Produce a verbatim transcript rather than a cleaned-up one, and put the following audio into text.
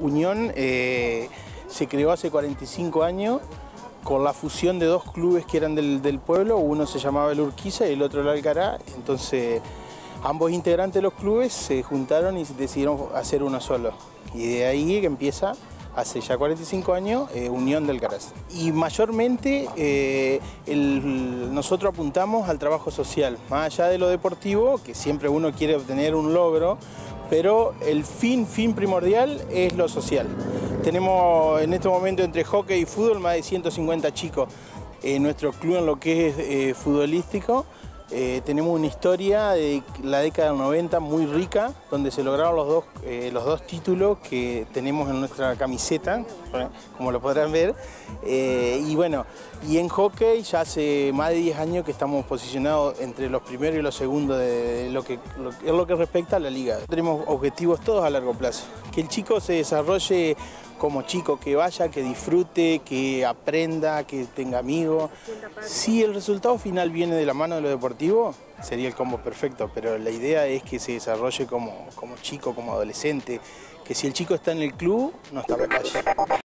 Unión eh, se creó hace cuarenta y cinco años con la fusión de dos clubes que eran del, del pueblo. Uno se llamaba el Urquiza y el otro el Alcará. Entonces ambos integrantes de los clubes se juntaron y decidieron hacer uno solo. Y de ahí que empieza, hace ya cuarenta y cinco años, eh, Unión del Alcará. Y mayormente eh, el, nosotros apuntamos al trabajo social, más allá de lo deportivo, que siempre uno quiere obtener un logro, pero el fin, fin primordial es lo social. Tenemos en este momento entre hockey y fútbol más de ciento cincuenta chicos. En nuestro club, en lo que es eh, futbolístico, eh, tenemos una historia de la década del noventa muy rica, donde se lograron los dos, eh, los dos títulos que tenemos en nuestra camiseta, como lo podrán ver. Eh, y bueno, y en hockey ya hace más de diez años que estamos posicionados entre los primeros y los segundos de lo que, lo, en lo que respecta a la liga. Tenemos objetivos todos a largo plazo. Que el chico se desarrolle como chico, que vaya, que disfrute, que aprenda, que tenga amigos. Si el resultado final viene de la mano de lo deportivo, sería el combo perfecto, pero la idea es que se desarrolle como, como chico, como adolescente, que si el chico está en el club, no está en la calle.